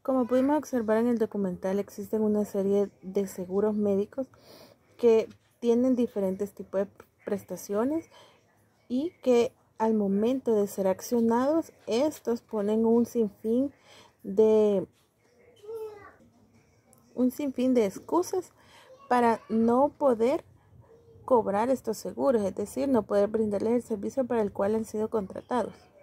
Como pudimos observar en el documental, existen una serie de seguros médicos que tienen diferentes tipos de prestaciones y que al momento de ser accionados, estos ponen un sinfín de excusas para no poder cobrar estos seguros, es decir, no poder brindarles el servicio para el cual han sido contratados.